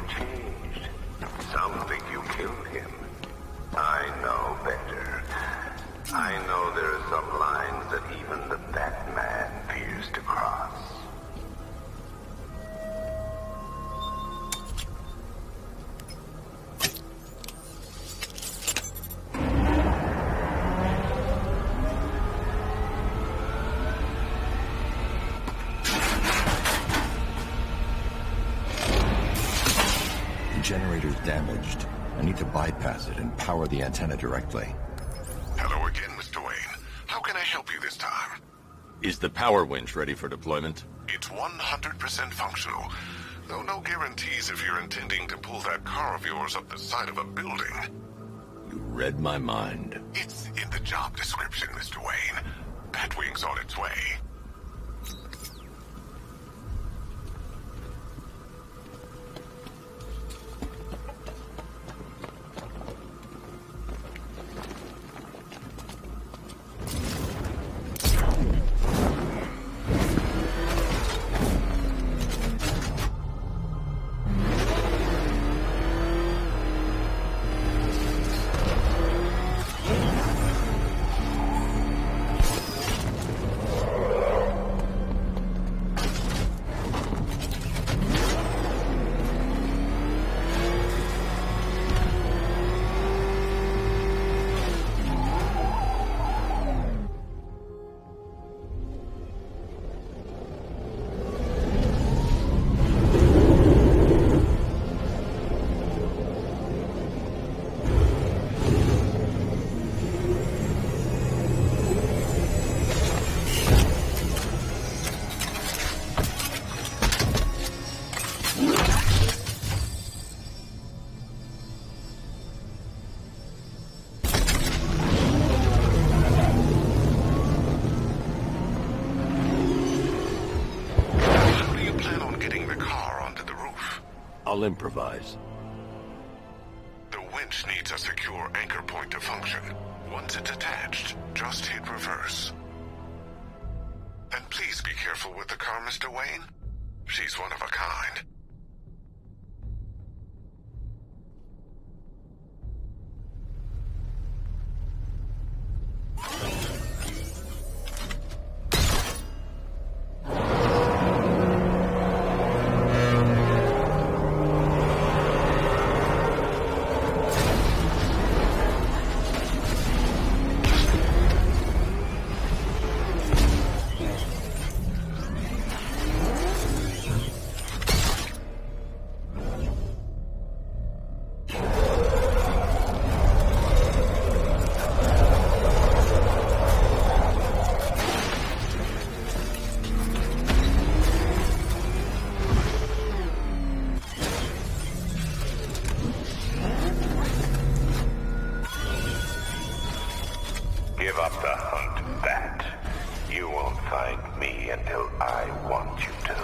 changed. Some think you killed him. I know better. I know there are some lines that even the Batman fears to cross. Generator's damaged. I need to bypass it and power the antenna directly. Hello again, Mr. Wayne. How can I help you this time? Is the power winch ready for deployment? It's 100% functional, though no guarantees if you're intending to pull that car of yours up the side of a building. You read my mind. It's in the job description, Mr. Wayne. Batwing's on its way. I'll improvise. The winch needs a secure anchor point to function. Once it's attached, just hit reverse. And please be careful with the car, Mr. Wayne. She's one of a kind. Give up the hunt, Bat. You won't find me until I want you to.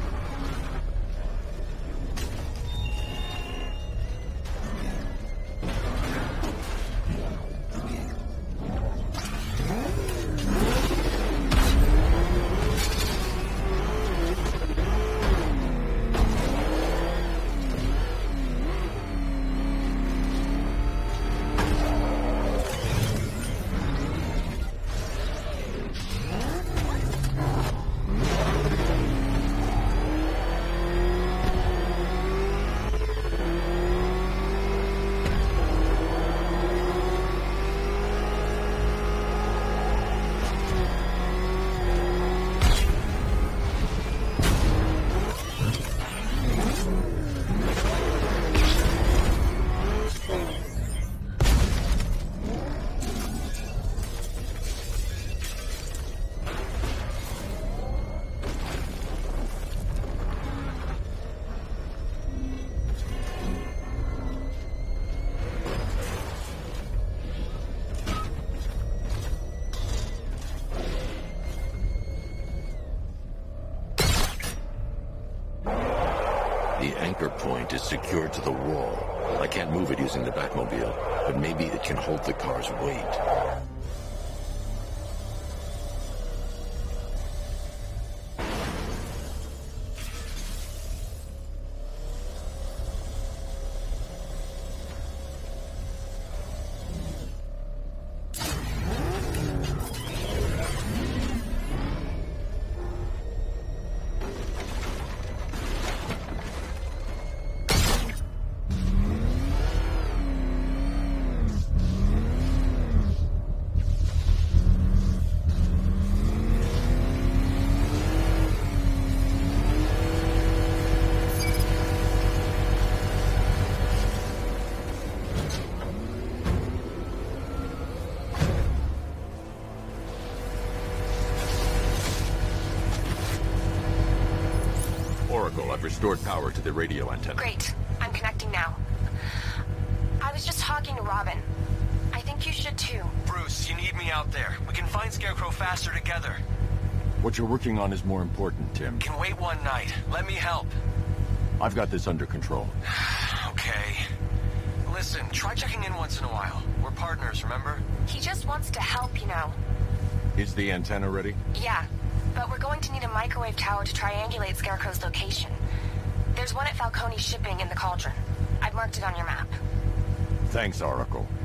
The anchor point is secured to the wall. I can't move it using the Batmobile, but maybe it can hold the car's weight. Oracle. I've restored power to the radio antenna. Great. I'm connecting now. I was just talking to Robin. I think you should too. Bruce, you need me out there. We can find Scarecrow faster together. What you're working on is more important, Tim. Can wait one night. Let me help. I've got this under control. Okay. Listen, try checking in once in a while. We're partners, remember? He just wants to help, you know. Is the antenna ready? Yeah, but we're going to need a microwave tower to triangulate Scarecrow's location. There's one at Falcone Shipping in the Cauldron. I've marked it on your map. Thanks, Oracle.